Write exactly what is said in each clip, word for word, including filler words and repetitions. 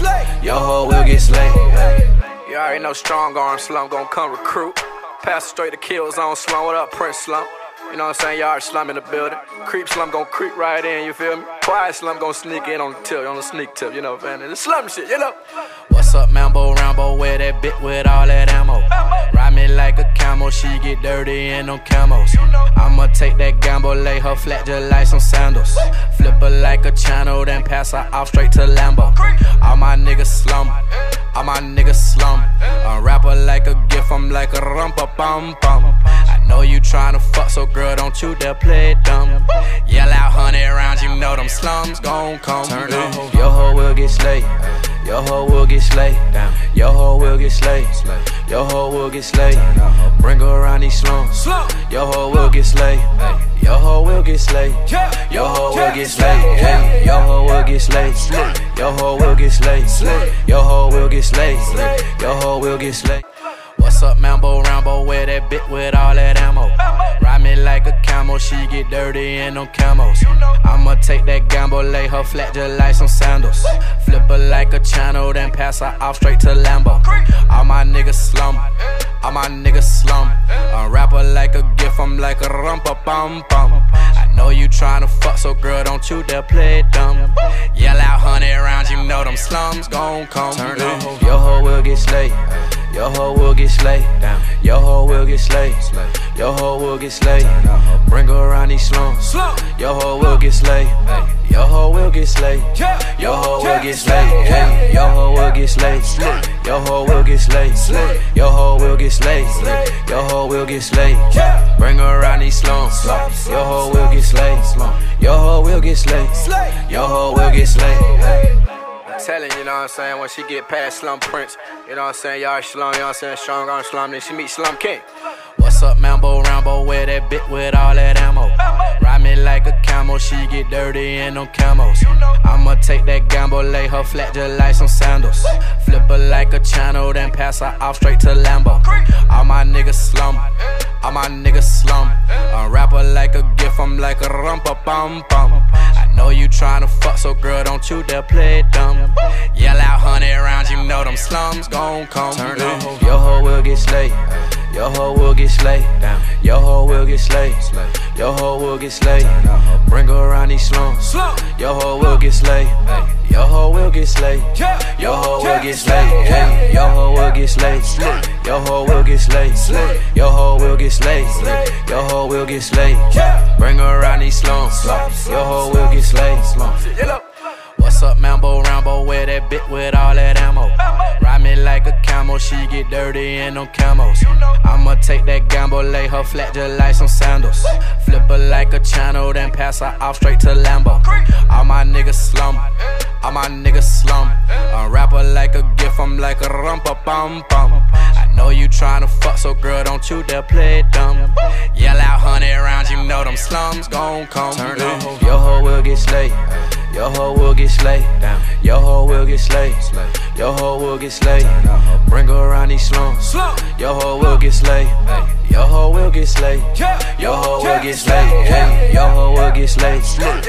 Your hoe will get slayed. You already know Strong Arm Slum gon' come recruit. Pass straight to Kill Zone Slum. What up, Prince Slum? You know what I'm saying? Yard Slum in the building. Creep Slum gon' creep right in, you feel me? Quiet Slum gon' sneak in on the tip, on the sneak tip, you know what I'm saying? It's Slum shit, you know? What's up, Mambo Rambo? Where that bit with all that ammo? Ride me like a camel, she get dirty in them camos. I'ma take that gamble, lay her flat just like some sandals. Flip her like a channel, then pass her off straight to Lambo. All my niggas slum, all my niggas slum. A rapper like a gift, I'm like a rumpa bum bum. I know you tryna fuck, so girl, don't you dare play dumb. Yell out hundred rounds, you know them slums gon' come. Turn up, your hoe will get slayed. Your hoe will get slayed. Your hoe will get slayed. Your hoe will get slayed. Bring her around these slums. Your hoe will get slayed. Your hoe will get slayed. Your hoe will get slayed. Your hoe will get slayed. Your hoe will get slayed. Your hoe will get slayed. Your hoe will get slayed. What's up, Mambo Rambo? Where that bit with all that ammo? Ride me like a camel, she get dirty in them camos. I'ma take that gamble, lay her flat just like some sandals. Flip her like a channel, then pass her off straight to Lambo. All my niggas slum, all my niggas slum. A rapper like a gift, I'm like a rumpa bum bum. I know you tryna fuck, so girl, don't you dare play dumb. Yell out hundred rounds, you know them slums gon' come. Turn up, your hoe will get slayed. Your hoe will get slayed. Your hoe will get slayed. Your hoe will get slayed. Bring her around these slums. Your hoe will get slayed. Your hoe will get slayed. Your hoe will get slayed. Your hoe will get slayed. Your hoe will get slayed. Your hoe will get slayed. Your hoe will get slayed. Bring her around these slums. Your hoe will get slayed. Your hoe will get slayed. Your hoe will get slayed. Telling you, know what I'm saying, when she get past Slum Prince, you know what I'm saying, Yard Slum, you know what I'm saying, Strong Arm Slum, then she meet Slum King. What's up, Mambo Rambo? Where that bit with all that ammo? Ride me like a camel, she get dirty in them camos. I'ma take that gamble, lay her flat just like some sandals. Flip her like a channel, then pass her off straight to Lambo. All my niggas slum, all my niggas slum. A rapper like a gift, I'm like a rumpa bum bum. I know you tryna fuck, so girl, don't you dare play dumb. Yell out hundred rounds, you know them slums gon' come. Turn up, your hoe will get slayed. Your hoe will get slayed. Your hoe will get slayed. Your hoe will get slayed. Bring her around these slums. Your hoe will get slayed. Your hoe will get slayed. Your hoe will get slayed. Your hoe will get slayed. Your hoe will get slayed. Your hoe will get slayed. Your hoe will get slayed. Bring her around these slums. Your hoe will get slayed. What's up, Mambo Rambo? Where that bit with all that ammo? Ride me like a camel, she get dirty in them camos. I'ma take that gamble, lay her flat just like some sandals. Flip her like a channel, then pass her off straight to Lambo. All my niggas slum, all my niggas slum. A rapper like a gift, I'm like a rumpa bum bum. I know you tryna fuck, so girl, don't you dare play dumb. Yell out hundred rounds, you know them slums gon' come. Turn up, your hoe will get slayed. Your hoe will get slayed. Your hoe will get slayed. Your hoe will get slayed. Bring her around these slums. Your hoe will get slayed. Your hoe will get slayed. Your hoe will get slayed. Your hoe will get slayed.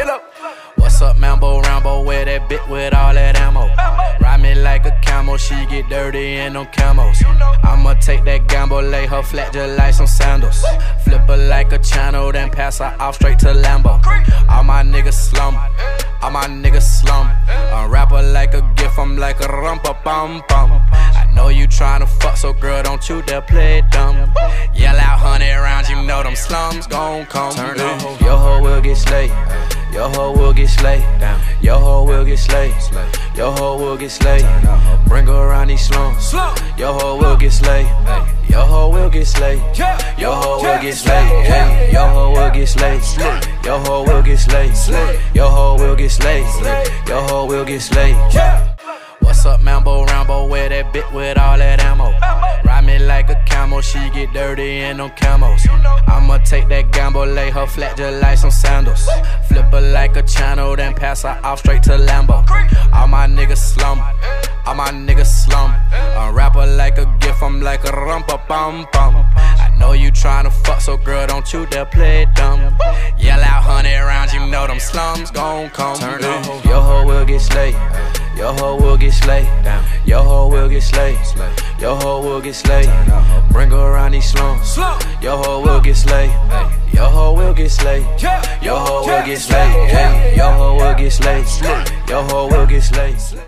What's up, Mambo Rambo? Where that bit with all that ammo? Ride me like a camel, she get dirty in them camos. I'ma take that gamble, lay her flat just like some sandals. Flip her like a channel, then pass her off straight to Lambo. All my niggas slum, all my niggas slum. A rapper like a gift, I'm like a rumpa bum bum. I know you tryna fuck, so girl, don't you dare play dumb. Yell out hundred rounds, you know them slums gon' come. Turn up, your hoe will get slayed. Your hoe will get slayed. Your hoe will get slayed. Your hoe will get slayed. Bring her around these slums. Your hoe will get slayed. Your hoe will get slayed. Your hoe will get slayed. Your hoe will get slayed. Your hoe will get slayed. Your hoe will get slayed. Your hoe will get slayed. What's up, Mambo Rambo? Where that bit with all that ammo? Ride me like a camel, she get dirty in them camos. I'ma take that gamble, lay her flat just like some sandals. Flip her like a channel, then pass her off straight to Lambo. All my niggas slum, all my niggas slum. A rapper like a gift, I'm like a rumpa bum bum. I know you tryna fuck, so girl, don't you dare play dumb. Yell out hundred rounds, you know them slums gon' come. Turn up, your hoe will get slayed. Your hoe will get slayed. Your hoe will get slayed. Your hoe will get slayed. Bring her around these slums. Your hoe will get slayed. Your hoe will get slayed. Your hoe will get slayed. Your hoe will get slayed. Your hoe will get slayed.